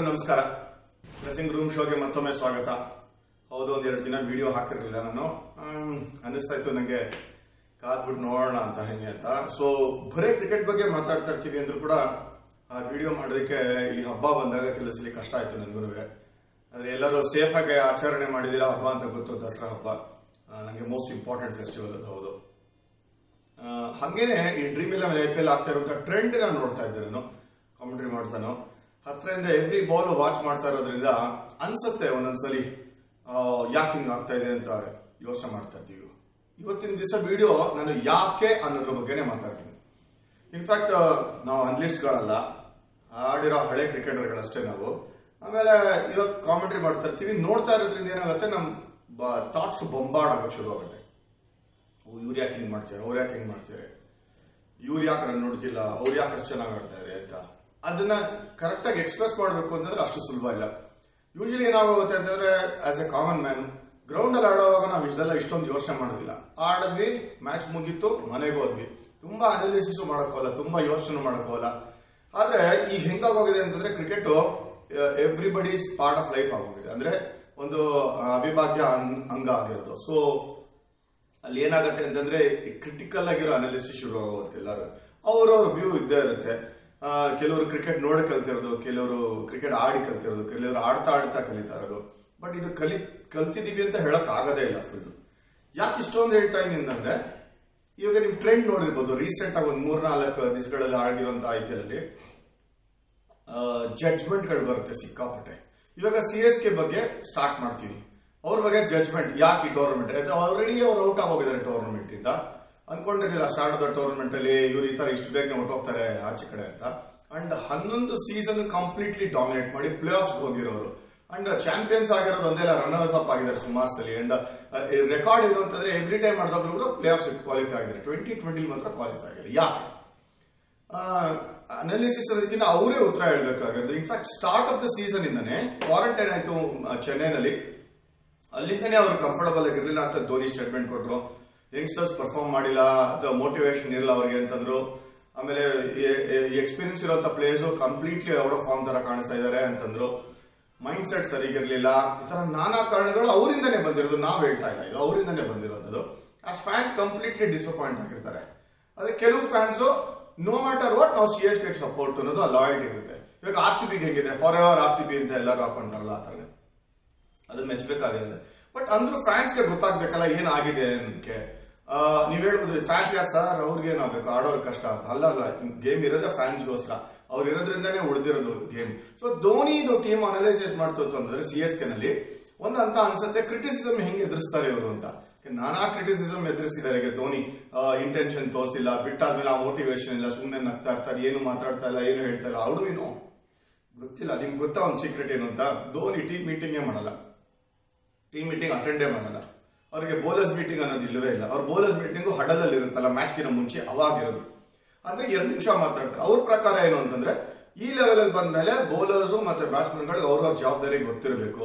ನಮಸ್ಕಾರ. Dressing room ಶೋಗೆ ಮತ್ತೊಮ್ಮೆ ಸ್ವಾಗತ. ಹೌದು, ಒಂದೆರಡು ದಿನ ವಿಡಿಯೋ ಹಾಕಿರಲಿಲ್ಲ. ನಾನು ಅನಿಸ್ತಾ ಇತ್ತು ನನಗೆ ಕಾದ್ಬಿಟ್ಟು ನೋಡೋಣ ಅಂತ ಹೆಂಗೆ ಅಂತ. ಸೊ ಬರೀ ಕ್ರಿಕೆಟ್ ಬಗ್ಗೆ ಮಾತಾಡ್ತಾ ಇರ್ತೀವಿ ಅಂದ್ರೂ ಕೂಡ ಆ ವಿಡಿಯೋ ಮಾಡೋದಕ್ಕೆ ಈ ಹಬ್ಬ ಬಂದಾಗ ಕೆಲಸಲಿ ಕಷ್ಟ ಆಯ್ತು ನನಗೂ. ಆದ್ರೆ ಎಲ್ಲರೂ ಸೇಫ್ ಆಗಿ ಆಚರಣೆ ಮಾಡಿದಿರ ಹಬ್ಬ ಅಂತ ಗೊತ್ತು. ದಸರಾ ಹಬ್ಬ ನನಗೆ ಮೋಸ್ಟ್ ಇಂಪಾರ್ಟೆಂಟ್ ಫೆಸ್ಟಿವಲ್ ಅದು. ಹೌದು, ಹಾಗೇನೆ ಈ ಡ್ರೀಮ್ 11 IPL ಆಗ್ತಾ ಇರುವಂತ ಟ್ರೆಂಡ್ ನಾನು ನೋಡ್ತಾ ಇದ್ದೆ. ನಾನು ಕಾಮೆಂಟ್ರಿ ಮಾಡ್ತಾನೋ ಹತ್ರದಿಂದ ಎವ್ರಿ ಬಾಲ್ ವಾಚ್ ಮಾಡ್ತಾ ಇರೋದ್ರಿಂದ ಅನ್ಸುತ್ತೆ ಒಂದೊಂದ್ಸಲಿ ಯಾಕೆ ಹಿಂಗ್ ಆಗ್ತಾ ಇದೆ ಅಂತ ಯೋಚನೆ ಮಾಡ್ತಾ ಇದ್ದೀವಿ. ಇವತ್ತಿನ ದಿವಸ ವಿಡಿಯೋ ನಾನು ಯಾಕೆ ಅನ್ನೋದ್ರ ಬಗ್ಗೆನೇ ಮಾತಾಡ್ತೀನಿ. ಇನ್ಫ್ಯಾಕ್ಟ್ ನಾವು ಅನಲಿಸ್ಟ್ಗಳಲ್ಲ, ಆಡಿರೋ ಹಳೆ ಕ್ರಿಕೆಟರ್ಗಳಷ್ಟೇ ನಾವು. ಆಮೇಲೆ ಇವಾಗ ಕಾಮೆಂಟ್ರಿ ಮಾಡ್ತಾ ಇರ್ತೀವಿ. ನೋಡ್ತಾ ಇರೋದ್ರಿಂದ ಏನಾಗುತ್ತೆ, ನಮ್ ಥಾಟ್ಸ್ ಬೊಂಬಾರ್ಡ್ ಆಗೋಕೆ ಶುರು ಆಗುತ್ತೆ. ಇವ್ರು ಯಾಕೆ ಹಿಂಗ್ ಮಾಡ್ತಾರೆ, ಅವ್ರು ಯಾಕೆ ಹಿಂಗ್ ಮಾಡ್ತಾರೆ, ಇವ್ರು ಯಾಕೆ ರನ್ ನೋಡ್ತಿಲ್ಲ, ಅವ್ರು ಯಾಕೆ ಅಷ್ಟು ಚೆನ್ನಾಗಿ ಆಡ್ತಾರೆ ಅಂತ. ಅದನ್ನ ಕರೆಕ್ಟ್ ಆಗಿ ಎಕ್ಸ್ಪ್ರೆಸ್ ಮಾಡಬೇಕು ಅಂತಂದ್ರೆ ಅಷ್ಟು ಸುಲಭ ಇಲ್ಲ. ಯೂಶಲಿ ಏನಾಗುತ್ತೆ ಅಂತಂದ್ರೆ as a common man ground ಅಲ್ಲಿ ಆಡುವಾಗ ನಾವು ಇಷ್ಟೊಂದು ಯೋಚನೆ ಮಾಡೋದಿಲ್ಲ. ಆಡಿದ್ವಿ, ಮ್ಯಾಚ್ ಮುಗೀತು, ಮನೆಗೆ ಹೋದ್ವಿ. ತುಂಬಾ ಅನಾಲಿಸಿಸ್ ಮಾಡಕೋಲ್ಲ, ತುಂಬಾ ಯೋಚನೆ ಮಾಡಕೋಲ್ಲ. ಆದ್ರೆ ಈಗ ಹೆಂಗಾಗೋಗಿದೆ ಅಂತಂದ್ರೆ cricket everybody's part of life ಆಗೋಗಿದೆ. ಅಂದ್ರೆ ಒಂದು ಅವಿಭಾಜ್ಯ ಅಂಗ ಆಗಿರೋದು. ಸೊ ಅಲ್ಲಿ ಏನಾಗುತ್ತೆ ಅಂತಂದ್ರೆ ಕ್ರಿಟಿಕಲ್ ಆಗಿರೋ ಅನಾಲಿಸಿಸ್ ಶುರು ಆಗುತ್ತೆ. ಎಲ್ಲರೂ ಅವ್ರವ್ರ ವ್ಯೂ ಇದ್ದೇ ಇರುತ್ತೆ. ಕೆಲವರು ಕ್ರಿಕೆಟ್ ನೋಡಿ ಕಲ್ತಿರೋದು, ಕೆಲವರು ಕ್ರಿಕೆಟ್ ಆಡಿ ಕಲ್ತಿರೋದು, ಕೆಲವರು ಆಡ್ತಾ ಕಲಿತಾ ಇರೋದು. ಬಟ್ ಇದು ಕಲ್ತಿದೀವಿ ಅಂತ ಹೇಳಕ್ ಆಗದೇ ಇಲ್ಲ. ಫುಲ್ ಯಾಕೆ ಇಷ್ಟೊಂದು ಹೇಳ್ತಾ ಇದೀನಿ ಅಂದ್ರೆ, ಇವಾಗ ನಿಮ್ ಟ್ರೆಂಡ್ ನೋಡಿರ್ಬೋದು. ರೀಸೆಂಟ್ ಆಗಿ ಒಂದು 3-4 ದಿವಸಗಳಲ್ಲಿ ಆಡಿರುವಂತ IPL ಅಲ್ಲಿ ಜಡ್ಜ್ಮೆಂಟ್ ಗಳು ಬರುತ್ತೆ ಸಿಕ್ಕಾಪಟ್ಟೆ. ಇವಾಗ CSK ಬಗ್ಗೆ ಸ್ಟಾರ್ಟ್ ಮಾಡ್ತೀವಿ. ಅವ್ರ ಬಗ್ಗೆ ಜಡ್ಜ್ಮೆಂಟ್ ಯಾಕೆ ಈ ಟೂರ್ನಮೆಂಟ್ ಆಲ್ರೆಡಿ ಅವ್ರು ಔಟ್ ಆಗೋಗಿದ್ದಾರೆ ಟೂರ್ನಮೆಂಟ್ ಇಂದ. ಅನ್ಕೊಂಡಿರಲಿಲ್ಲ ಸ್ಟಾರ್ಟ್ ಆದ ಟೂರ್ನಮೆಂಟ್ ಅಲ್ಲಿ ಇವ್ರು ಈ ತರ ಇಷ್ಟು ಬೇಗ ಹೊರಟೋಗ್ತಾರೆ ಆಚೆ ಕಡೆ ಅಂತ. ಅಂಡ್ 11 ಸೀಸನ್ ಕಂಪ್ಲೀಟ್ಲಿ ಡಾಮಿನೇಟ್ ಮಾಡಿ ಪ್ಲೇ ಆಫ್ ಹೋಗಿರೋರು. ಅಂಡ್ ಚಾಂಪಿಯನ್ಸ್ ಆಗಿರೋದು ಒಂದೆಲ್ಲ ರನ್ನರ್ಸ್ ಅಪ್ ಆಗಿದ್ದಾರೆ ಸುಮಾರು ಸಲ. ಅಂಡ್ ರೆಕಾರ್ಡ್ ಏನು ಅಂತಂದ್ರೆ ಎವ್ರಿ ಟೈಮ್ ಮಾಡಿದಾಗ್ಲೂ ಕೂಡ ಪ್ಲೇ ಆಫ್ ಕ್ವಾಲಿಫೈ ಆಗಿದ್ದಾರೆ. 2020 ಮಾತ್ರ ಕ್ವಾಲಿಫೈ ಆಗಿಲ್ಲ. ಯಾಕೆ ಅನಾಲಿಸಿಸ್ ಅದಕ್ಕಿಂತ ಅವರೇ ಉತ್ತರ ಹೇಳ್ಬೇಕಾಗಿರೋದು. In fact start of the season ಇಂದಾನೆ ಕ್ವಾರಂಟೈನ್ ಆಯ್ತು ಚೆನ್ನೈನಲ್ಲಿ. ಅಲ್ಲಿಂದನೇ ಅವ್ರು ಕಂಫರ್ಟಬಲ್ ಆಗಿರ್ಲಿಲ್ಲ ಅಂತ ಧೋನಿ ಸ್ಟೇಟ್ಮೆಂಟ್ ಕೊಟ್ರು. ಯಂಗ್ಸ್ಟರ್ಸ್ ಪರ್ಫಾರ್ಮ್ ಮಾಡಿಲ್ಲ, ಮೋಟಿವೇಶನ್ ಇರಲ್ಲ ಅವ್ರಿಗೆ ಅಂತಂದ್ರು. ಆಮೇಲೆ ಎಕ್ಸ್ಪೀರಿಯನ್ಸ್ ಇರುವಂತ players completely out of form ತರ ಕಾಣಿಸ್ತಾ ಇದಾರೆ ಅಂತಂದ್ರು. ಮೈಂಡ್ ಸೆಟ್ ಸರಿಗಿರ್ಲಿಲ್ಲ. ಈ ತರ ನಾನಾ ಕಾರಣಗಳು ಅವರಿಂದನೇ ಬಂದಿರೋದು. ನಾವ್ ಹೇಳ್ತಾ ಇಲ್ಲ, ಇದು ಅವರಿಂದನೇ ಬಂದಿರೋದು. ಆ ಫ್ಯಾನ್ಸ್ ಕಂಪ್ಲೀಟ್ಲಿ ಡಿಸಪಾಯಿಂಟ್ ಆಗಿರ್ತಾರೆ. ಅದೇ ಕೆಲವು ಫ್ಯಾನ್ಸ್ ನೋ ಮ್ಯಾಟರ್ ವಾಟ್ ನಾವು CSK ಸಪೋರ್ಟ್ ಅನ್ನೋದು ಆ ಲಾಯಲ್ಟಿ ಇರುತ್ತೆ. ಇವಾಗ RCB ಹೆಂಗಿದೆ, ಫಾರ್ ಎವರ್ RCB ಅಂತ ಎಲ್ಲರೂ ಹಾಕೊಂತಾರಲ್ಲ, ಆ ತರ ಅದನ್ನ ಮೆಚ್ಚಬೇಕಾಗಿರುತ್ತೆ. ಬಟ್ ಅಂದ್ರೂ ಫ್ಯಾನ್ಸ್ಗೆ ಗೊತ್ತಾಗ್ಬೇಕಲ್ಲ ಏನಾಗಿದೆ ಅನ್ನೋದಕ್ಕೆ. ನೀವ್ ಹೇಳ್ಬೋದು ಫ್ಯಾನ್ಸ್ ಯಾರು ಸರ್, ಅವ್ರಿಗೆ ಏನಾಗಬೇಕು, ಆಡೋರ್ ಕಷ್ಟ ಅಂತ. ಅಲ್ಲ, ಗೇಮ್ ಇರೋದೇ ಫ್ಯಾನ್ಸ್ಗೋಸ್ಕರ. ಅವ್ರು ಇರೋದ್ರಿಂದಾನೇ ಉಳಿದಿರೋದು ಗೇಮ್. ಸೊ ಧೋನಿ ಇದು ಟೀಮ್ ಅನಲೈಸಿಸ್ ಮಾಡ್ತಿತ್ತು ಅಂತಂದ್ರೆ CSK ನಲ್ಲಿ ಅಂತ ಅನ್ಸುತ್ತೆ ಕ್ರಿಟಿಸಿಸಮ್ ಹೆಂಗ್ ಎದುರಿಸ್ತಾರೆ ಇವರು ಅಂತ. ನಾನಾ ಕ್ರಿಟಿಸಿಸಮ್ ಎದುರಿಸಿದ್ದಾರೆ. ಧೋನಿ ಇಂಟೆನ್ಷನ್ ತೋರಿಸಿಲ್ಲ, ಬಿಟ್ಟಾದ್ಮೇಲೆ ಆ ಮೋಟಿವೇಶನ್ ಇಲ್ಲ, ಸುಮ್ಮನೆ ನಗ್ತಾ ಇರ್ತಾರೆ, ಏನು ಮಾತಾಡ್ತಾ ಇಲ್ಲ, ಏನು ಹೇಳ್ತಾ ಇಲ್ಲ. ಅವ್ರು ಏನು ಗೊತ್ತಿಲ್ಲ. ನಿಮ್ಗೆ ಗೊತ್ತಾ ಒಂದು ಸೀಕ್ರೆಟ್ ಏನು ಅಂತ? ಧೋನಿ ಟೀಮ್ ಮೀಟಿಂಗೇ ಮಾಡಲ್ಲ, ಟೀಮ್ ಮೀಟಿಂಗ್ ಅಟೆಂಡೇ ಮಾಡಲ್ಲ. ಅವರಿಗೆ ಬೋಲರ್ಸ್ ಮೀಟಿಂಗ್ ಅನ್ನೋದು ಇಲ್ಲವೇ ಇಲ್ಲ. ಅವ್ರ ಬೋಲರ್ಸ್ ಮೀಟಿಂಗು ಹಡಲಲ್ಲಿ ಇರುತ್ತಲ್ಲ ಮ್ಯಾಚ್ಗಿನ ಮುಂಚೆ, ಅವಾಗಿರೋದು. ಅಂದ್ರೆ 2 ನಿಮಿಷ ಮಾತಾಡ್ತಾರೆ. ಅವ್ರ ಪ್ರಕಾರ ಏನು ಅಂತಂದ್ರೆ ಈ ಲೆವೆಲ್ ಅಲ್ಲಿ ಬಂದ್ಮೇಲೆ ಬೌಲರ್ಸ್ ಮತ್ತೆ ಬ್ಯಾಟ್ಸ್ಮನ್ ಗಳಿಗೆ ಅವ್ರವ್ರ ಜವಾಬ್ದಾರಿ ಗೊತ್ತಿರಬೇಕು.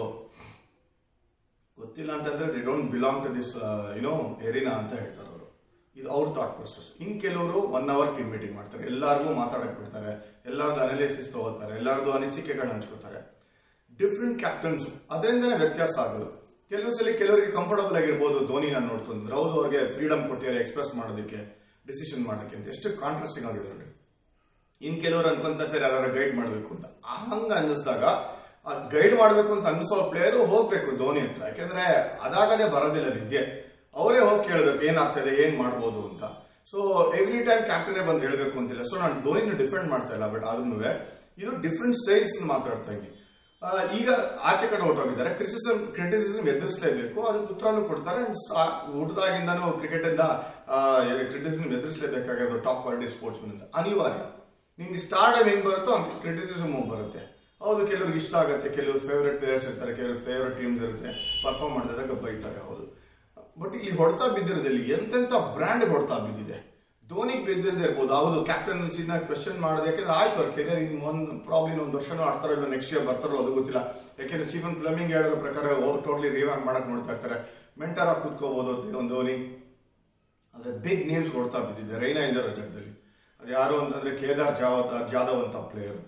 ಗೊತ್ತಿಲ್ಲ ಅಂತಂದ್ರೆ they don't belong to this arena ಅಂತ ಹೇಳ್ತಾರೆ ಅವರು. ಇದು ಅವ್ರ ಥಾಟ್ ಪ್ರೊಸೆಸ್. ಇನ್ ಕೆಲವರು 1 hour ಟೀಮ್ ಮೀಟಿಂಗ್ ಮಾಡ್ತಾರೆ, ಎಲ್ಲಾರ್ಗೂ ಮಾತಾಡಕ್ ಬಿಡ್ತಾರೆ, ಎಲ್ಲಾರ್ದು ಅನಾಲಿಸಿಸ್ ತಗೋತಾರೆ, ಎಲ್ಲಾರ್ದು ಅನಿಸಿಕೆಗಳನ್ನ ಹಂಚ್ಕೋತಾರೆ. ಡಿಫ್ರೆಂಟ್ ಕ್ಯಾಪ್ಟನ್ಸ್, ಅದರಿಂದನೇ ವ್ಯತ್ಯಾಸ ಆಗೋದು. ಕೆಲವು ಸಲ ಕೆಲವರಿಗೆ ಕಂಫರ್ಟಬಲ್ ಆಗಿರ್ಬೋದು ಧೋನಿ ನಾನು ನೋಡ್ತಂದ್ರೆ. ಹೌದು, ಅವ್ರಿಗೆ ಫ್ರೀಡಮ್ ಕೊಟ್ಟಿದ್ದಾರೆ ಎಕ್ಸ್ಪ್ರೆಸ್ ಮಾಡೋದಕ್ಕೆ, ಡಿಸಿಷನ್ ಮಾಡೋಕ್ಕೆ ಅಂತ. ಎಷ್ಟು ಕಾಂಟ್ರಾಸ್ಟಿಂಗ್ ಆಗಿದೆ ನೋಡಿ. ಇನ್ ಕೆಲವರು ಅನ್ಕೊಂತಾರೆ ಯಾರು ಗೈಡ್ ಮಾಡ್ಬೇಕು ಅಂತ. ಹಂಗ ಅನ್ನಿಸ್ದಾಗ ಗೈಡ್ ಮಾಡ್ಬೇಕು ಅಂತ ಅನ್ಸೋ ಪ್ಲೇಯರ್ ಹೋಗ್ಬೇಕು ಧೋನಿ ಹತ್ರ. ಯಾಕೆಂದ್ರೆ ಅದಾಗದೇ ಬರೋದಿಲ್ಲ ವಿದ್ಯೆ. ಅವರೇ ಹೋಗಿ ಕೇಳಬೇಕು ಏನಾಗ್ತದೆ, ಏನ್ ಮಾಡ್ಬೋದು ಅಂತ. ಸೊ ಎವ್ರಿ ಟೈಮ್ ಕ್ಯಾಪ್ಟನ್ ಬಂದು ಹೇಳ್ಬೇಕು ಅಂತಿಲ್ಲ. ಸೊ ನಾನು ಧೋನಿನ ಡಿಫೆಂಡ್ ಮಾಡ್ತಾ ಇಲ್ಲ. ಬಟ್ ಆದ್ರೂ ಇದು ಡಿಫ್ರೆಂಟ್ ಸ್ಟೈಲ್ಸ್ ಮಾತಾಡ್ತಾ ಇದ್ದೀನಿ. ಈಗ ಆಚೆ ಕಡೆ ಹೊರಟೋಗಿದ್ದಾರೆ. ಕ್ರಿಟಿಸಿಸಮ್ ಎದುರಿಸಲೇಬೇಕು, ಅದಕ್ಕೆ ಉತ್ತರನೂ ಕೊಡ್ತಾರೆ. ಹುಟ್ಟದಾಗಿಂದನೂ ಕ್ರಿಕೆಟ್ ಇಂದ ಕ್ರಿಟಿಸಿಸಮ್ ಎದುರಿಸಲೇಬೇಕಾಗಿರೋದು ಟಾಪ್ ಕ್ವಾಲಿಟಿ ಸ್ಪೋರ್ಟ್ಸ್ ಮನ್ ಅನಿವಾರ್ಯ. ನಿಮ್ಗೆ ಸ್ಟಾರ್ಟ್ ಹೆಂಗ್ ಬರುತ್ತೋ ಹಂಗೆ ಕ್ರಿಟಿಸಿಸಮ್ ಬರುತ್ತೆ. ಹೌದು, ಕೆಲವ್ರಿಗೆ ಇಷ್ಟ ಆಗುತ್ತೆ, ಕೆಲವರು ಫೇವ್ರೆಟ್ ಪ್ಲೇಯರ್ಸ್ ಇರ್ತಾರೆ, ಕೆಲವರು ಫೇವ್ರೆಟ್ ಟೀಮ್ಸ್ ಇರುತ್ತೆ, ಪರ್ಫಾರ್ಮ್ ಮಾಡಿದಾಗ ಬೈತಾರೆ. ಹೌದು, ಬಟ್ ಇಲ್ಲಿ ಹೊಡ್ತಾ ಬಿದ್ದಿರೋದಲ್ಲಿ ಎಂತೆಂತ ಬ್ರ್ಯಾಂಡ್ ಹೊಡ್ತಾ ಬಿದ್ದಿದೆ. ಧೋನಿಗೆ ಬಿದ್ದಿಲ್ಲದೆ ಇರ್ಬೋದು. ಹೌದು, ಕ್ಯಾಪ್ಟನ್ಸಿನ ಕ್ವೆಶ್ಚನ್ ಮಾಡೋದು. ಯಾಕಂದ್ರೆ ಆಯ್ತು ಅವ್ರ ಕೆರಿಯರ್ ಪ್ರಾಬ್ಲಮ್ 1 ವರ್ಷನೂ ಆಡ್ತಾರೋ ಇಲ್ಲ, ನೆಕ್ಸ್ಟ್ ಇಯರ್ ಬರ್ತಾರೋ ಅದು ಗೊತ್ತಿಲ್ಲ. ಯಾಕೆಂದ್ರೆ ಸ್ಟೀಫನ್ ಫ್ಲೆಮಿಂಗ್ ಹೇಳೋ ಪ್ರಕಾರ ಟೋಟಲಿ ರಿವ್ಯಾಂಪ್ ಮಾಡಕ್ ನೋಡ್ತಾ ಇರ್ತಾರೆ. ಮೆಂಟರ್ ಆಗಿ ಕೂತ್ಕೋಬಹುದು ಒಂದು ಧೋನಿ. ಆದ್ರೆ ಬಿಗ್ ನೇಮ್ಸ್ ಹೊಡ್ತಾ ಬಿದ್ದಿದೆ. ರೈನಾ ಇದ್ದಾರೆ ಜಾಗದಲ್ಲಿ. ಅದು ಯಾರು ಅಂತಂದ್ರೆ ಕೇದಾರ್ ಜಾಧವ್ ಅಂತ ಪ್ಲೇಯರ್.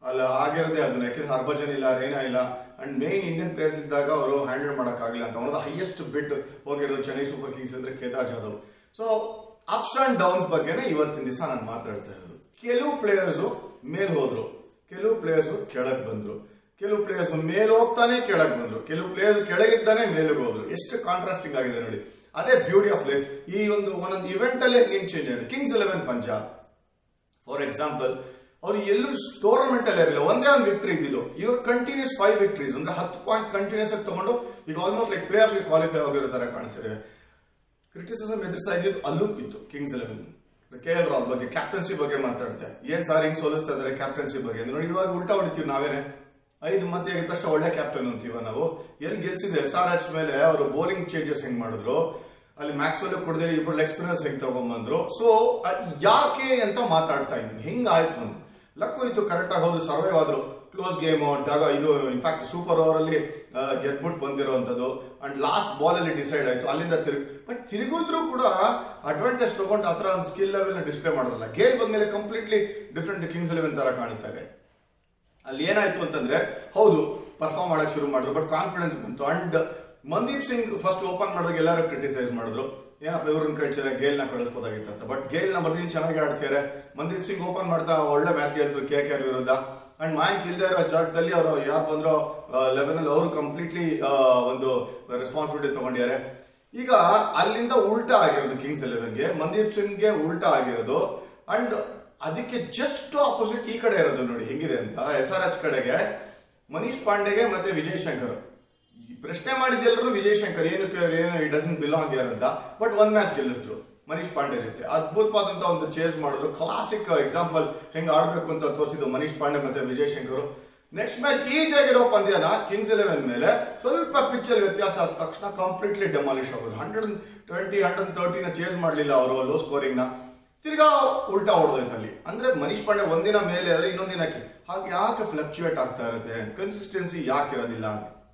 ಅಲ್ಲ ಆಗಿರೋದೇ ಅದನ್ನ, ಯಾಕೆಂದ್ರೆ ಹರ್ಭಜನ್ ಇಲ್ಲ, ರೈನಾ ಇಲ್ಲ, ಅಂಡ್ ಮೇನ್ ಇಂಡಿಯನ್ ಪ್ಲೇಯರ್ಸ್ ಇದ್ದಾಗ ಅವರು ಹ್ಯಾಂಡಲ್ ಮಾಡಕ್ಕಾಗಿಲ್ಲ ಅಂತ. ಅವನದ ಹೈಯೆಸ್ಟ್ ಬಿಡ್ ಹೋಗಿರೋದು ಚೆನ್ನೈ ಸೂಪರ್ ಕಿಂಗ್ಸ್ ಅಂದ್ರೆ Kedar Jadhav. So ups and downs ಬಗ್ಗೆನೇ ಇವತ್ತಿನ ದಿವಸ ನಾನು ಮಾತಾಡ್ತಾ ಇರೋದು. ಕೆಲವು ಪ್ಲೇಯರ್ಸ್ ಮೇಲ್ ಹೋದ್ರು, ಕೆಲವು ಪ್ಲೇಯರ್ಸ್ ಕೆಳಗ್ ಬಂದ್ರು, ಕೆಲವು ಪ್ಲೇಯರ್ಸ್ ಮೇಲ್ ಹೋಗ್ತಾನೆ ಕೆಳಗ್ ಬಂದ್ರು, ಕೆಲವು ಪ್ಲೇಯರ್ಸ್ ಕೆಳಗಿದ್ದಾನೆ ಮೇಲಿಗೆ ಹೋದ್ರು. ಎಷ್ಟು ಕಾಂಟ್ರಾಸ್ಟಿಂಗ್ ಆಗಿದೆ ನೋಡಿ. ಅದೇ ಬ್ಯೂಟಿ ಆಫ್ ಲೈಫ್. ಈ ಒಂದೊಂದು ಇವೆಂಟ್ ಅಲ್ಲಿ ಹೆಂಗ್ ಚೇಂಜ್ ಆಗಿದೆ. ಕಿಂಗ್ಸ್ 11 ಪಂಜಾಬ್ ಫಾರ್ ಎಕ್ಸಾಂಪಲ್, ಅವ್ರು ಎಲ್ಲರೂ ಟೂರ್ನಮೆಂಟ್ ಅಲ್ಲಿ ಇರಲಿಲ್ಲ, ಒಂದೇ ಒಂದು ವಿಕ್ಟರಿ ಇದ್ದಿದ್ದು. ಇವ್ರು ಕಂಟಿನ್ಯೂಸ್ 5 ವಿಕ್ಟರೀಸ್ ಅಂದ್ರೆ 10 ಪಾಯಿಂಟ್ ಕಂಟಿನ್ಯೂಸ್ ಆಗಿ ತಗೊಂಡು ಈಗ ಆಲ್ಮೋಸ್ಟ್ ಲೈಕ್ ಪ್ಲೇಯರ್ಸ್ ಕ್ವಾಲಿಫೈ ಆಗಿರೋ ತರ ಕಾಣಿಸ್ತಿದೆ. ಕ್ರಿಟಿಸಿಸಮ್ ಎದುರಿಸ್ತಾ ಇದ್ದು ಅಲ್ಲೂ ಇತ್ತು ಕಿಂಗ್ಸ್ 11. KL ರಾಹುಲ್ ಬಗ್ಗೆ, ಕ್ಯಾಪ್ಟನ್ಸಿ ಬಗ್ಗೆ ಮಾತಾಡ್ತೆ. ಏನ್ ಸಾರ್ ಹಿಂಗ್ ಸೋಲಿಸ್ತಾ ಇದಾರೆ ಕ್ಯಾಪ್ಟನ್ಸಿ ಬಗ್ಗೆ ನೋಡಿ. ಇವಾಗ ಉಲ್ಟಾ ಹೊಡಿತೀವಿ ನಾವೇನೆ. 5 ಮತ್ತೆ ಆಗಿದ ತಕ್ಷಣ ಒಳ್ಳೆ ಕ್ಯಾಪ್ಟನ್ ಅಂತೀವ ನಾವು. ಎಲ್ಲಿ ಗೆಲ್ಸಿದೆ SRH ಮೇಲೆ ಅವರು ಬೌಲಿಂಗ್ ಚೇಂಜಸ್ ಹೆಂಗ್ ಮಾಡಿದ್ರು, ಅಲ್ಲಿ ಮ್ಯಾಕ್ಸ್ವೆಲ್ ಕೊಡದೆ ಇಬ್ಬರು ಲೆಗ್ ಸ್ಪಿನ್ನರ್ಸ್ ಹೆಂಗ್ ತಗೊಂಡ್ಬಂದ್ರು. ಸೊ ಯಾಕೆ ಅಂತ ಮಾತಾಡ್ತಾ ಇದ್ದೀನಿ. ಹೆಂಗಾಯ್ತು ಅಂತ ಲಕ್ಕು ಇತ್ತು, ಕರೆಕ್ಟ್ ಆಗಿ ಹೋದ್ರು, ಸರ್ವೈವ್ ಆದ್ರು. ಕ್ಲೋಸ್ ಗೇಮ್ ಇದು ಇನ್ಫ್ಯಾಕ್ಟ್ ಸೂಪರ್ ಓವರ್ ಅಲ್ಲಿ ಗೆದ್ಬಿಟ್ಟು ಬಂದಿರುವಂತದ್ದು. ಅಂಡ್ ಲಾಸ್ಟ್ ಬಾಲ್ ಅಲ್ಲಿ ಡಿಸೈಡ್ ಆಯ್ತು. ಅಲ್ಲಿಂದ ಬಟ್ ತಿರುಗಿದ್ರು ಕೂಡ ಅಡ್ವಾಂಟೇಜ್ ತಗೊಂಡು ಆತರ ಒಂದು ಸ್ಕಿಲ್ ಲೆವೆಲ್ ಡಿಸ್ಪ್ಲೇ ಮಾಡೋದಿಲ್ಲ. ಗೇಲ್ ಬಂದ್ಮೇಲೆ ಕಂಪ್ಲೀಟ್ಲಿ ಡಿಫ್ರೆಂಟ್ ಕಿಂಗ್ಸ್ 11 ತರ ಕಾಣಿಸ್ತಾ ಇದೆ. ಅಲ್ಲಿ ಏನಾಯ್ತು ಅಂತಂದ್ರೆ, ಹೌದು ಪರ್ಫಾರ್ಮ್ ಮಾಡಕ್ ಶುರು ಮಾಡಿದ್ರು, ಬಟ್ ಕಾನ್ಫಿಡೆನ್ಸ್ ಬಂತು. And Mandeep Singh first open ಮಾಡಿದಾಗ ಎಲ್ಲರೂ ಕ್ರಿಟಿಸೈಸ್ ಮಾಡಿದ್ರು, ಏನಪ್ಪ ಇವ್ರನ್ನ ಕಳ್ಸಿದ್ರೆ ಗೇಲ್ ನ ಕಳಿಸ್ಬೋದಾಗಿತ್ತು ಅಂತ. ಬಟ್ ಗೇಲ್ ನ ಬರ್ತೀನಿ ಚೆನ್ನಾಗಿ ಆಡ್ತಿದ್ದಾರೆ. ಮನ್ದೀಪ್ ಸಿಂಗ್ ಓಪನ್ ಮಾಡ್ತಾ ಒಳ್ಳೆ ಮ್ಯಾಚ್ ಗೆಲ್ಸರು KKR ವಿರುದ್ಧ. ಅಂಡ್ ಮಾಯಾಂಕ್ ಇಲ್ದೇ ಇರೋ ಜಾಗದಲ್ಲಿ ಅವರು ಯಾರು ಬಂದ್ರೋ 11 ಅಲ್ಲಿ ಅವರು ಕಂಪ್ಲೀಟ್ಲಿ ಒಂದು ರೆಸ್ಪಾನ್ಸಿಬಿಲಿಟಿ ತಗೊಂಡಿದ್ದಾರೆ. ಈಗ ಅಲ್ಲಿಂದ ಉಲ್ಟಾ ಆಗಿರೋದು ಕಿಂಗ್ಸ್ 11ಗೆ, ಮನ್ದೀಪ್ ಸಿಂಗ್ಗೆ ಉಲ್ಟಾ ಆಗಿರೋದು. ಅಂಡ್ ಅದಕ್ಕೆ ಜಸ್ಟ್ ಆಪೋಸಿಟ್ ಈ ಕಡೆ ಇರೋದು ನೋಡಿ ಹೆಂಗಿದೆ ಅಂತ. SRH ಕಡೆಗೆ ಮನೀಶ್ ಪಾಂಡೆಗೆ ಮತ್ತೆ ವಿಜಯ್ ಶಂಕರ್ ಪ್ರಶ್ನೆ ಮಾಡಿದ್ದೆಲ್ಲರೂ ವಿಜಯ್ ಶಂಕರ್ ಏನು ಡಸಂಟ್ ಬಿಲಾಂಗ್ ಹಿಯರ್ ಅಂತ. ಬಟ್ ಒಂದ್ ಮ್ಯಾಚ್ ಗೆಲ್ಲಿಸಿದ್ರು ಮನೀಶ್ ಪಾಂಡೆ ಜೊತೆ. ಅದ್ಭುತವಾದಂತ ಒಂದು ಚೇಸ್ ಮಾಡಿದ್ರು. ಕ್ಲಾಸಿಕ್ ಎಕ್ಸಾಂಪಲ್ ಹೆಂಗ್ ಆಡ್ಬೇಕು ಅಂತ ತೋರಿಸಿದ್ರು ಮನೀಶ್ ಪಾಂಡೆ ಮತ್ತೆ ವಿಜಯ್ ಶಂಕರ್. ನೆಕ್ಸ್ಟ್ ಮ್ಯಾಚ್ ಈಜ್ ಆಗಿರೋ ಪಂದ್ಯನ ಕಿಂಗ್ಸ್ 11 ಮೇಲೆ ಸ್ವಲ್ಪ ಪಿಚ್ಚರ್ ವ್ಯತ್ಯಾಸ ಆದ ತಕ್ಷಣ ಕಂಪ್ಲೀಟ್ಲಿ ಡೆಮಾಲಿಶ್ ಆಗೋದು. 120 130 ಚೇಸ್ ಮಾಡ್ಲಿಲ್ಲ ಅವರು ಲೋ ಸ್ಕೋರಿಂಗ್ ನ. ತಿರ್ಗಾ ಉಲ್ಟಾ ಹೊಡೆದೋಯ್ತು ಅಲ್ಲಿ. ಅಂದ್ರೆ ಮನೀಶ್ ಪಾಂಡೆ ಒಂದಿನ ಮೇಲೆ ಆದ್ರೆ ಇನ್ನೊಂದ್ ದಿನಕ್ಕೆ ಹಾಗೆ ಯಾಕೆ ಫ್ಲಕ್ಚುಯೇಟ್ ಆಗ್ತಾ ಇರುತ್ತೆ, ಕನ್ಸಿಸ್ಟೆನ್ಸಿ ಯಾಕೆ ಇರೋದಿಲ್ಲ.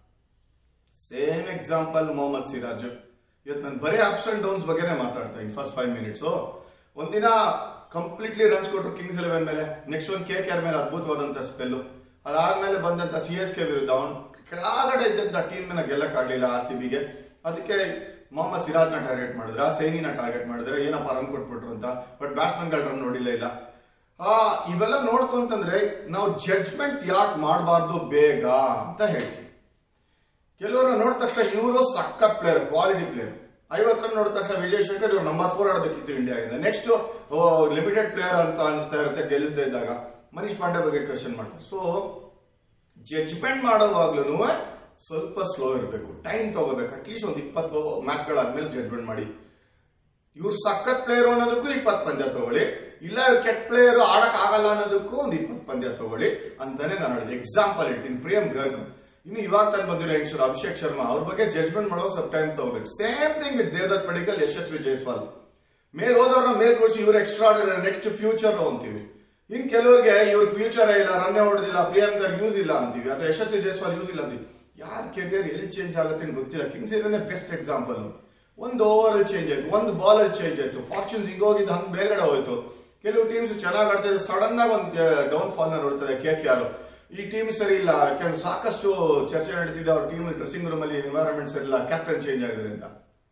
Same example Mohammed Siraj. ಇವತ್ತು ನಾನು ಬರೀ ಅಪ್ಸ್ ಅಂಡ್ ಡೌನ್ಸ್ ಬಗ್ಗೆನೇ ಮಾತಾಡ್ತಾ ಇದ್ದೀನಿ. ಫಸ್ಟ್ 5 ಮಿನಿಟ್ಸ್ ಒಂದಿನ ಕಂಪ್ಲೀಟ್ಲಿ ರನ್ಸ್ ಕೊಟ್ಟರು ಕಿಂಗ್ಸ್ 11 ಮೇಲೆ, ನೆಕ್ಸ್ಟ್ ಒಂದು KKR ಮೇಲೆ ಅದ್ಭುತವಾದಂತ ಸ್ಪೆಲ್ಲು. ಅದಾದ್ಮೇಲೆ ಬಂದಂತ CSK ವಿರುದ್ಧ ಅವನು ಕೆಳಗಡೆ ಇದ್ದಂತ ಟೀಮ್ ನ ಗೆಲ್ಲಕ್ಕಾಗ್ಲಿಲ್ಲ RCBಗೆ. ಅದಕ್ಕೆ ಮೊಹಮ್ಮದ್ ಸಿರಾಜ್ ನ ಟಾರ್ಗೆಟ್ ಮಾಡಿದ್ರೆ, ಸೈನಿನ ಟಾರ್ಗೆಟ್ ಮಾಡಿದ್ರೆ, ಏನಪ್ಪ ರನ್ ಕೊಟ್ಬಿಟ್ರು ಅಂತ. ಬಟ್ ಬ್ಯಾಟ್ಸ್ಮನ್ ಗಳು ರನ್ ನೋಡಿಲ್ಲ ಇಲ್ಲ. ಇವೆಲ್ಲ ನೋಡ್ಕೊಂತಂದ್ರೆ ನಾವು ಜಡ್ಜ್ಮೆಂಟ್ ಯಾಕೆ ಮಾಡಬಾರ್ದು ಬೇಗ ಅಂತ ಹೇಳ್ತೀವಿ. ಕೆಲವರು ನೋಡಿದ ತಕ್ಷಣ ಇವರು ಸಕ್ಕತ್ ಪ್ಲೇಯರ್, ಕ್ವಾಲಿಟಿ ಪ್ಲೇಯರ್. 50 ರನ್ ನೋಡಿದ ತಕ್ಷಣ ವಿಜಯ್ ಶಂಕರ್ ಇವರು ನಂಬರ್ 4 ಆಡಬೇಕಿತ್ತು ಇಂಡಿಯಾದಿಂದ. ನೆಕ್ಸ್ಟ್ ಲಿಮಿಟೆಡ್ ಪ್ಲೇಯರ್ ಅಂತ ಅನಿಸ್ತಾ ಇರುತ್ತೆ ಗೆಲ್ಲಿಸದೇ ಇದ್ದಾಗ. ಮನೀಶ್ ಪಾಂಡೆ ಬಗ್ಗೆ ಕ್ವೆಶನ್ ಮಾಡ್ತಾರೆ. ಸೊ ಜಡ್ಜ್ಮೆಂಟ್ ಮಾಡೋವಾಗ್ಲೂ ಸ್ವಲ್ಪ ಸ್ಲೋ ಇರಬೇಕು, ಟೈಮ್ ತಗೋಬೇಕು. ಅಟ್ಲೀಸ್ಟ್ ಒಂದು 20 ಮ್ಯಾಚ್ ಗಳಾದ್ಮೇಲೆ ಜಡ್ಜ್ಮೆಂಟ್ ಮಾಡಿ. ಇವ್ರು ಸಖತ್ ಪ್ಲೇಯರ್ ಅನ್ನೋದಕ್ಕೂ 20 ಪಂದ್ಯ ತಗೊಳ್ಳಿ, ಇಲ್ಲ ಕೆಟ್ಟ ಪ್ಲೇಯರ್ ಆಡಕ್ ಆಗಲ್ಲ ಅನ್ನೋದಕ್ಕೂ ಒಂದು 20 ಪಂದ್ಯ ತಗೊಳ್ಳಿ ಅಂತಾನೆ ನಾನು ಹೇಳಿದೆ. ಎಕ್ಸಾಂಪಲ್ ಇಡ್ತೀನಿ, ಪ್ರಿಯಂ ಗರ್ಗ್. ಇನ್ನು ಇವಾಗ ತಾನು ಬಂದಿರೋ ಯಂಗ್ಸ್ಟರ್ ಅಭಿಷೇಕ್ ಶರ್ಮಾ, ಅವ್ರ ಬಗ್ಗೆ ಜಡ್ಜ್ಮೆಂಟ್ ಮಾಡೋ ಸ್ವಲ್ಪ ಟೈಮ್ ತಗೋಬೇಕು. Same thing with Devdutt Padikkal, Yashasvi Jaiswal. ಮೇಲ್ ಹೋದವ್ರನ್ನ ಮೇಲ್ ಕೊಡಿಸಿ ಇವ್ರು ಎಕ್ಸ್ಟ್ರಾ ನೆಕ್ಸ್ಟ್ ಫ್ಯೂಚರ್ ಅಂತೀವಿ. ಇನ್ ಕೆಲವರಿಗೆ ಇವ್ರ ಫ್ಯೂಚರ್ ಇಲ್ಲ, ರನ್ನೇ ಹೊಡೆದಿಲ್ಲ, ಪ್ರಿಯಂ ಗರ್ಗ್ ಯೂಸ್ ಇಲ್ಲ ಅಂತೀವಿ, ಅಥವಾ ಯಶಸ್ವಿ ಜೈಸ್ವಾಲ್ ಯೂಸ್ ಇಲ್ಲ ಅಂತೀವಿ. ಯಾರ ಕೆರಿಯರ್ ಎಲ್ಲಿ ಚೇಂಜ್ ಆಗುತ್ತೆ ಅಂತ ಗೊತ್ತಿಲ್ಲ. Kings 11 best example. ಒಂದು ಓವರ್ ಅಲ್ಲಿ ಚೇಂಜ್ ಆಯ್ತು, ಒಂದು ಬಾಲ್ ಅಲ್ಲಿ ಚೇಂಜ್ ಆಯ್ತು, ಫಾರ್ಚೂನ್ಸ್ ಹಿಂಗೋಗಿದ್ದು ಹಂಗ್ ಮೇಲ್ಗಡೆ ಹೋಯ್ತು. ಕೆಲವು ಟೀಮ್ಸ್ ಚೆನ್ನಾಗಿ ಆಡ್ತಾ ಇದ್ರೆ ಸಡನ್ ಆಗಿ ಒಂದು ಡೌನ್ ಫಾಲ್ ನ ನೋಡ್ತದೆ. KKR ಈ ಟೀಮ್ ಸರಿ ಇಲ್ಲ, ಸಾಕಷ್ಟು ಚರ್ಚೆ ನಡೀತಿದೆ ಅವ್ರ ಟೀಮ್ ಡ್ರೆಸ್ಸಿಂಗ್ ರೂಮ್ ಅಲ್ಲಿ ಎನ್ವೈರನ್ಮೆಂಟ್ ಸರಿ ಇಲ್ಲ, ಕ್ಯಾಪ್ಟನ್ ಚೇಂಜ್ ಆಗೋದ್ರಿಂದ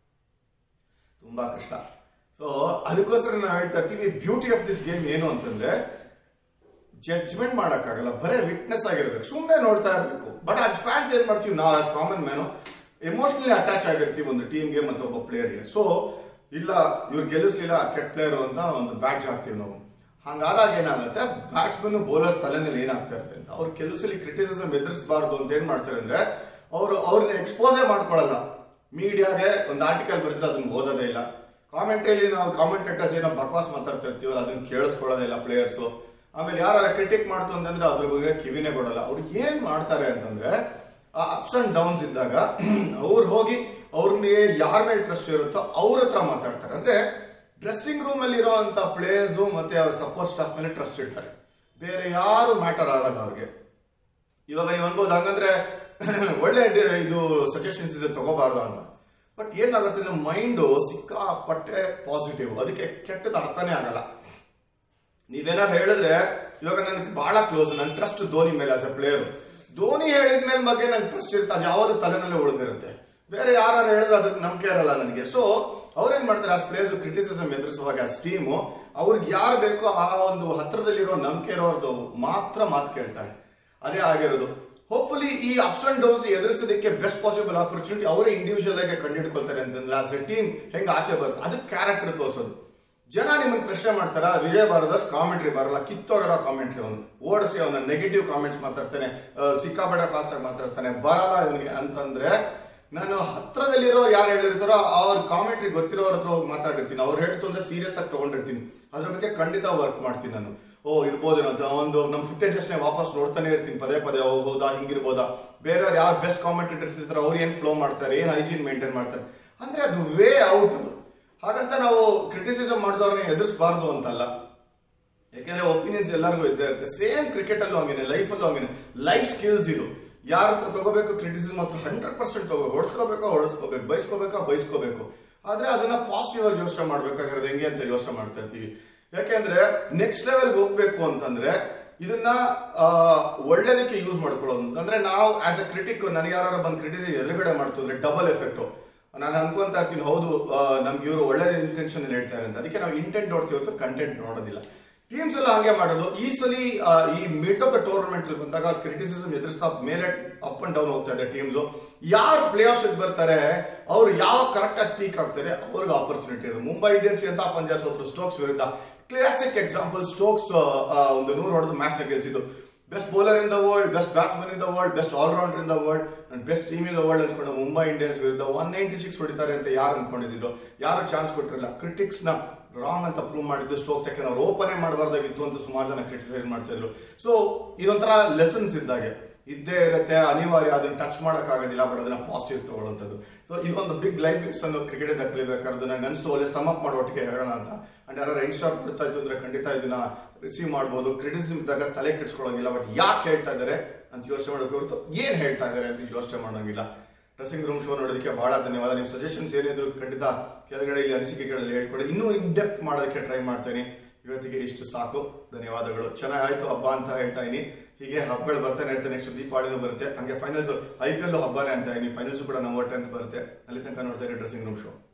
ತುಂಬಾ ಕಷ್ಟ. ಸೊ ಅದಕ್ಕೋಸ್ಕರ ನಾವು ಹೇಳ್ತಾ ಇರ್ತೀವಿ, ಬ್ಯೂಟಿ ಆಫ್ ದಿಸ್ ಗೇಮ್ ಏನು ಅಂತಂದ್ರೆ ಜಡ್ಜ್ಮೆಂಟ್ ಮಾಡಕ್ಕಾಗಲ್ಲ, ಬರೇ ವಿಟ್ನೆಸ್ ಆಗಿರ್ಬೇಕು, ಸುಮ್ಮನೆ ನೋಡ್ತಾ ಇರ್ಬೇಕು. ಬಟ್ ಆಸ್ ಫ್ಯಾನ್ಸ್ ಏನ್ ಮಾಡ್ತೀವಿ ನಾವು, as common man emotionally attach ಆಗಿರ್ತೀವಿ ಒಂದು ಟೀಮ್ಗೆ ಮತ್ತು ಒಬ್ಬ ಪ್ಲೇಯರ್ಗೆ. ಸೊ ಇಲ್ಲ ಇವ್ರು ಗೆಲ್ಲಿಸ್ಲಿಲ್ಲ, ಕೆಟ್ಟ ಪ್ಲೇಯರ್ ಅಂತ ಒಂದು ಬ್ಯಾಡ್ಜ್ ಹಾಕ್ತೀವಿ ನಾವು. ಹಂಗಾದಾಗ ಏನಾಗುತ್ತೆ, ಬ್ಯಾಟ್ಸ್ಮನ್ ಬೌಲರ್ ತಲೆನಲ್ಲಿ ಏನಾಗ್ತಾ ಇರುತ್ತೆ ಅಂತ ಅವ್ರು ಕೆಲಸಲ್ಲಿ ಕ್ರಿಟಿಸಿಸಮ್ ಎದುರಿಸಬಾರ್ದು ಅಂತ ಏನ್ ಮಾಡ್ತಾರೆ ಅಂದ್ರೆ ಅವ್ರನ್ನ ಎಕ್ಸ್ಪೋಸೇ ಮಾಡ್ಕೊಳ್ಳಲ್ಲ. ಮೀಡಿಯಾಗೆ ಒಂದು ಆರ್ಟಿಕಲ್ ಬರೆದ್ರೆ ಅದನ್ನ ಓದೋದೇ ಇಲ್ಲ. ಕಾಮೆಂಟ್ರಿಯಲ್ಲಿ ನಾವು ಕಾಮೆಂಟೇಟರ್ಸ್ ಏನೋ ಬಕ್ವಾಸ್ ಮಾತಾಡ್ತಾ ಇರ್ತೀವಲ್ಲ, ಅದನ್ನ ಕೇಳಿಸ್ಕೊಳ್ಳೋದೇ ಇಲ್ಲ ಪ್ಲೇಯರ್ಸ್. ಆಮೇಲೆ ಯಾರ ಕ್ರಿಟಿಕ್ ಮಾಡ್ತು ಅಂತಂದ್ರೆ ಅದ್ರ ಬಗ್ಗೆ ಕಿವಿನೇ ಕೊಡಲ್ಲ. ಅವ್ರು ಏನ್ ಮಾಡ್ತಾರೆ ಅಂತಂದ್ರೆ ಆ ಅಪ್ಸ್ ಅಂಡ್ ಡೌನ್ಸ್ ಇದ್ದಾಗ ಅವ್ರು ಹೋಗಿ ಅವ್ರಿಗೆ ಯಾರ ಮೇಲೆ ಟ್ರಸ್ಟ್ ಇರುತ್ತೋ ಅವ್ರ ಹತ್ರ ಮಾತಾಡ್ತಾರೆ. ಅಂದ್ರೆ ಡ್ರೆಸ್ಸಿಂಗ್ ರೂಮ್ ಅಲ್ಲಿ ಇರುವಂತ ಪ್ಲೇಯರ್ಸ್ ಮತ್ತೆ ಅವ್ರ ಸಪೋರ್ಟ್ ಸ್ಟಾಫ್ ಮೇಲೆ ಟ್ರಸ್ಟ್ ಇಡ್ತಾರೆ, ಬೇರೆ ಯಾರು ಮ್ಯಾಟರ್ ಆಗಲ್ಲ ಅವ್ರಿಗೆ. ಇವಾಗ ನೀವು ಅನ್ಬೋದು ಹಂಗಂದ್ರೆ ಒಳ್ಳೆ ಇದು ಸಜೆಷನ್ಸ್ ಇದೆ ತಗೋಬಾರ್ದು ಅಂತ. ಬಟ್ ಏನಾಗುತ್ತೆ ನಮ್ಮ ಮೈಂಡ್ ಸಿಕ್ಕಾಪಟ್ಟೆ ಪಾಸಿಟಿವ್, ಅದಕ್ಕೆ ಕೆಟ್ಟದ ಅರ್ಥನೇ ಆಗಲ್ಲ. ನೀವೇನಾದ್ರು ಹೇಳಿದ್ರೆ ಇವಾಗ ನನಗೆ ಬಹಳ ಕ್ಲೋಸ್, ನನ್ನ ಟ್ರಸ್ಟ್ ಧೋನಿ ಮೇಲೆ ಆಸ್ ಎ ಪ್ಲೇಯರ್. ಧೋನಿ ಹೇಳಿದ ಮೇಲೆ ಬಗ್ಗೆ ನನ್ಗೆ ಟ್ರಸ್ಟ್ ಇರುತ್ತೆ, ಅದು ಯಾವುದು ತಲೆನಲ್ಲೇ ಉಳಿದಿರುತ್ತೆ. ಬೇರೆ ಯಾರು ಹೇಳಿದ್ರೆ ಅದಕ್ಕೆ ನಂಬಿಕೆ ಇರಲ್ಲ ನನಗೆ. ಸೊ ಅವ್ರೇನ್ ಮಾಡ್ತಾರೆ, ಆ ಪ್ಲೇಯರ್ಸ್ ಕ್ರಿಟಿಸಿಸಮ್ ಎದುರಿಸುವಾಗ ಆ ಟೀಮು ಅವ್ರಿಗೆ ಯಾರು ಬೇಕೋ ಆ ಒಂದು ಹತ್ರದಲ್ಲಿರೋ ನಂಬಿಕೆ ಇರೋರ್ದು ಮಾತ್ರ ಮಾತು ಕೇಳ್ತಾರೆ. ಅದೇ ಆಗಿರೋದು. ಹೋಪ್ಫುಲಿ ಈ ಅಪ್ಸ್ ಅಂಡ್ ಡೌನ್ಸ್ ಎದುರಿಸೋದಕ್ಕೆ ಬೆಸ್ಟ್ ಪಾಸಿಬಲ್ ಆಪರ್ಚುನಿಟಿ ಅವರೇ ಇಂಡಿವಿಜುವಲ್ ಆಗಿ ಕಂಡುಹಿಡ್ಕೊಳ್ತಾರೆ ಅಂತಂದ್ರೆ ಆಸ್ ಎ ಟೀಮ್ ಹೆಂಗ್ ಆಚೆ ಬರುತ್ತೆ ಅದಕ್ಕೆ ಕ್ಯಾರೆಕ್ಟರ್ ತೋರಿಸೋದು. ಜನ ನಿಮ್ಮನ್ನ ಪ್ರಶ್ನೆ ಮಾಡ್ತಾರ, ವಿಜಯ್ ಭಾರದ್ವಾಜ್ ಕಾಮೆಂಟ್ರಿ ಬರಲ್ಲ, ಕಿತ್ತೋಗಿರೋ ಕಾಮೆಂಟ್ರಿ, ಅವನು ಓಡಿಸಿ ಅವನ ನೆಗೆಟಿವ್ ಕಾಮೆಂಟ್ಸ್ ಮಾತಾಡ್ತಾನೆ, ಸಿಕ್ಕಾಪಟ್ಟೆ ಫಾಸ್ಟ್ ಆಗಿ ಮಾತಾಡ್ತಾನೆ, ಬರಲ್ಲ ಇವನಿಗೆ ಅಂತಂದ್ರೆ ನಾನು ಹತ್ರದಲ್ಲಿರೋ ಯಾರು ಹೇಳಿರ್ತಾರೋ ಅವ್ರ ಕಾಮೆಂಟ್ರಿ ಗೊತ್ತಿರೋರ ಹತ್ರ ಹೋಗಿ ಮಾತಾಡಿರ್ತೀನಿ. ಅವ್ರು ಹೇಳ್ತು ಅಂದ್ರೆ ಸೀರಿಯಸ್ ಆಗಿ ತಗೊಂಡಿರ್ತೀನಿ, ಅದ್ರ ಬಗ್ಗೆ ಖಂಡಿತ ವರ್ಕ್ ಮಾಡ್ತೀನಿ ನಾನು. ಇರ್ಬೋದೇನೋ ಒಂದು ನಮ್ಮ ಫುಟೇಜಸ್ ವಾಪಸ್ ನೋಡ್ತಾನೆ ಇರ್ತೀನಿ ಪದೇ ಪದೇ, ಹೋಗ್ಬೋದಾ ಹಿಂಗಿರ್ಬೋದಾ, ಬೇರೆಯವ್ರು ಯಾರು ಬೆಸ್ಟ್ ಕಾಮೆಂಟೇಟರ್ಸ್ ಇರ್ತಾರೆ ಅವ್ರು ಏನ್ ಫ್ಲೋ ಮಾಡ್ತಾರೆ, ಏನ್ ಹೈಜೀನ್ ಮೇಂಟೈನ್ ಮಾಡ್ತಾರೆ ಅಂದ್ರೆ ಅದು ವೇ ಔಟ್. ಅದು ಹಾಗಂತ ನಾವು ಕ್ರಿಟಿಸಿಸಮ್ ಮಾಡಿದವ್ರನ್ನ ಎದುರಿಸಬಾರ್ದು ಅಂತಲ್ಲ, ಯಾಕೆಂದ್ರೆ ಒಪಿನಿಯನ್ಸ್ ಎಲ್ಲರಿಗೂ ಇದ್ದೇ ಇರುತ್ತೆ. ಸೇಮ್ ಕ್ರಿಕೆಟ್ ಅಲ್ಲೂ ಹಂಗೇನೆ, ಲೈಫ್ ಅಲ್ಲೂ ಹಂಗೇನೆ. ಲೈಫ್ ಸ್ಕಿಲ್ಸ್ ಇದು, ಯಾರ ಹತ್ರ ತಗೋಬೇಕು ಕ್ರಿಟಿಸಿಸಮ್ ಹತ್ರ 100% ತಗೋಬೇಕು, ಹೊಡ್ಸ್ಕೋಬೇಕು, ಬೈಸ್ಕೋಬೇಕು. ಆದ್ರೆ ಅದನ್ನ ಪಾಸಿಟಿವ್ ಆಗಿ ಯೋಚನೆ ಮಾಡ್ಬೇಕಾಗಿರೋದು ಹೆಂಗೆ ಅಂತ ಯೋಚನೆ ಮಾಡ್ತಾ ಇರ್ತೀವಿ. ಯಾಕೆಂದ್ರೆ ನೆಕ್ಸ್ಟ್ ಲೆವೆಲ್ಗೆ ಹೋಗ್ಬೇಕು ಅಂತಂದ್ರೆ ಇದನ್ನ ಒಳ್ಳೇದಕ್ಕೆ ಯೂಸ್ ಮಾಡ್ಕೊಳ್ಳೋದು ಅಂತಂದ್ರೆ ನಾವು ಆಸ್ ಎ ಕ್ರಿಟಿಕ್ ನನಗೆ ಯಾರು ಬಂದು ಕ್ರಿಟಿಸಿಸ್ ಎದುರುಗಡೆ ಮಾಡ್ತು ಅಂದ್ರೆ ಡಬಲ್ ಎಫೆಕ್ಟ್. ನಾನು ಅನ್ಕೊಂತ ಇರ್ತೀನಿ, ಹೌದು ನಮ್ಗೆ ಇವರು ಒಳ್ಳೆ ಇಂಟೆನ್ಷನ್ ಹೇಳ್ತಾರೆ ಅಂತ, ಅದಕ್ಕೆ ನಾವು ಇಂಟೆಂಟ್ ನೋಡ್ತೀವಿ ಹೊರತು ಕಂಟೆಂಟ್ ನೋಡೋದಿಲ್ಲ. ಟೀಮ್ಸ್ ಎಲ್ಲ ಹಂಗೆ ಮಾಡೋದು. ಈ ಸಲ ಈ ಮಿಡ್ ಆಫ್ ದ ಟೂರ್ನಮೆಂಟ್ ಬಂದಾಗ ಕ್ರಿಟಿಸಿಸಮ್ ಎದುರಿಸ್ತಾ ಮೇಲೆ ಅಪ್ ಅಂಡ್ ಡೌನ್ ಹೋಗ್ತಾ ಇದೆ ಟೀಮ್ಸ್. ಯಾರು ಪ್ಲೇ ಆಫ್ ಬರ್ತಾರೆ ಅವ್ರು ಯಾವ ಕರೆಕ್ಟ್ ಆಗಿ ಪೀಕ್ ಆಗ್ತಾರೆ ಅವ್ರಿಗೆ ಆಪರ್ಚುನಿಟಿ ಇದೆ. ಮುಂಬೈ ಇಂಡಿಯನ್ಸ್ ಅಂತ ಪಂದ್ಯ ಸೋತ್ರು ಸ್ಟೋಕ್ಸ್ ವಿರುದ್ಧ, ಕ್ಲಾಸಿಕ್ ಎಕ್ಸಾಂಪಲ್. ಸ್ಟೋಕ್ಸ್ ಒಂದು 100 ಹೊಡೆದು ಮ್ಯಾಚ್ ನ ಗೆಲ್ಸಿದ್ದು. Best bowler in the world, best batsman in the world, best allrounder in the world and best team in the world ಅನ್ಸ್ಕೊಂಡು ಮುಂಬೈ ಇಂಡಿಯನ್ಸ್ ವಿರುದ್ಧ 196 ಹೊಡಿತಾರೆ ಅಂತ ಯಾರು ಅನ್ಕೊಂಡಿದ್ರು, ಯಾರು ಚಾನ್ಸ್ ಕೊಟ್ಟಿರಲಿಲ್ಲ. ಕ್ರಿಟಿಕ್ಸ್ ನ ರಾಂಗ್ ಅಂತ ಪ್ರೂವ್ ಮಾಡಿದ್ದು ಸ್ಟೋಕ್ಸ್, ಯಾಕಂದ್ರೆ ಅವ್ರು ಓಪನ್ ಮಾಡಬಾರ್ದಾಗಿತ್ತು ಅಂತ ಸುಮಾರು ಜನ ಕ್ರಿಟಿಸೈಸ್ ಮಾಡ್ತಾ ಇದ್ರು. ಸೊ ಇದೊಂಥರ ಲೆಸನ್ಸ್ ಇದ್ದಾಗೆ ಇದ್ದೇ ಇರುತ್ತೆ, ಅನಿವಾರ್ಯ, ಅದನ್ನ ಟಚ್ ಮಾಡಕ್ ಆಗೋದಿಲ್ಲ, ಬಟ್ ಅದನ್ನ ಪಾಸಿಟಿವ್ ತಗೊಳ್ಳೋಂಥದ್ದು. ಸೊ ಇದೊಂದು ಬಿಗ್ ಲೈಫ್ ಲೆಸನ್ ಕ್ರಿಕೆಟ್ ಇಂದ ಕಲಿಬೇಕಾದ್ರೆ ನಂಗೆ ಅನ್ಸು ಒಳ್ಳೆ ಸಮಪ್ ಮಾಡೋ ಒಟ್ಟಿಗೆ ಹೇಳೋಣ ಅಂತ. ಅಂಡ್ ಯಾರು ಯಂಗ್ಸ್ಟರ್ ಬಿಡ್ತಾ ಇತ್ತು ಅಂದ್ರೆ ಖಂಡಿತ ಇದನ್ನ ರಿಸೀವ್ ಮಾಡ್ಬೋದು. ಕ್ರಿಟಿಸಿಸಮ್ ಇದ್ದಾಗ ತಲೆ ಕೆಡ್ಸ್ಕೊಳ್ಳೋಂಗಿಲ್ಲ, ಬಟ್ ಯಾಕೆ ಹೇಳ್ತಾ ಇದಾರೆ ಅಂತ ಯೋಚನೆ ಮಾಡೋಕೆ ಹೊರತು ಏನ್ ಹೇಳ್ತಾ ಇದಾರೆ ಅಂತ ಯೋಚನೆ ಮಾಡೋಂಗಿಲ್ಲ. ಡ್ರೆಸ್ಸಿಂಗ್ ರೂಮ್ ಶೋ ನೋಡೋದಕ್ಕೆ ಬಹಳ ಧನ್ಯವಾದ. ನಿಮ್ಮ ಸಜೆಷನ್ಸ್ ಏನಿದ್ರು ಖಂಡಿತ ಕೆಳಗಡೆ ಇಲ್ಲಿ ಅನಿಸಿಕೆಗಳಲ್ಲಿ ಹೇಳ್ಕೊಡಿ, ಇನ್ನೂ ಇನ್ ಡೆಪ್ತ್ ಮಾಡೋದಕ್ಕೆ ಟ್ರೈ ಮಾಡ್ತೇನೆ. ಇವತ್ತಿಗೆ ಇಷ್ಟು ಸಾಕು, ಧನ್ಯವಾದಗಳು. ಚೆನ್ನಾಗಾಯ್ತು ಹಬ್ಬ ಅಂತ ಹೇಳ್ತಾ ಇದೀನಿ. ಹೀಗೆ ಹಬ್ಬಗಳು ಬರ್ತಾನೆ ಇರ್ತೇನೆ. ನೆಕ್ಸ್ಟ್ ದೀಪಾವಳಿನೂ ಬರುತ್ತೆ, ಹಂಗೆ ಫೈನಲ್ಸ್ IPL ಹಬ್ಬನೇ ಅಂತ ಇದೀನಿ. ಫೈನಲ್ಸ್ ಕೂಡ ನವಂಬರ್ 10th ಬರುತ್ತೆ. ಅಲ್ಲಿ ತನಕ ನೋಡ್ತಾ ಇರಿ ಡ್ರೆಸ್ಸಿಂಗ್ ರೂಮ್ ಶೋ.